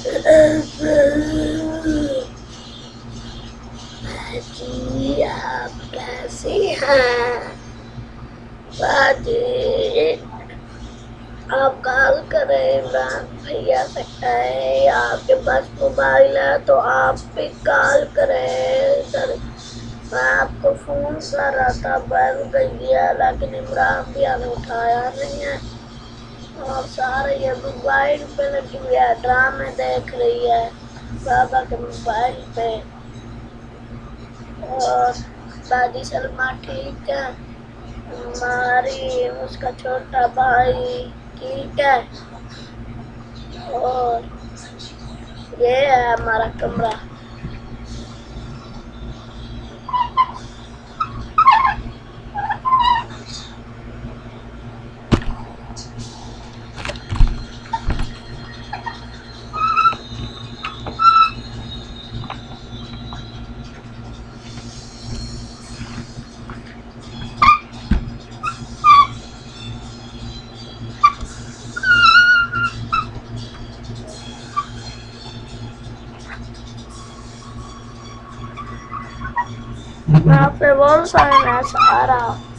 जी आप कैसी हैं बाजी? आप कॉल करें इमरान भैया से कहें आपके पास मोबाइल है तो आप भी कॉल करें सर। मैं आपको फोन कर रहा था बैल गई है लेकिन इमरान भैया ने उठाया नहीं है और सारे ये मोबाइल पे लगी हुई है, ड्रामे देख रही है बाबा के मोबाइल पे। और दादी सलमा ठीक है, हमारी उसका छोटा भाई ठीक है। और ये है हमारा कमरा। मैं आपसे बहुत सारे मैच आ रहा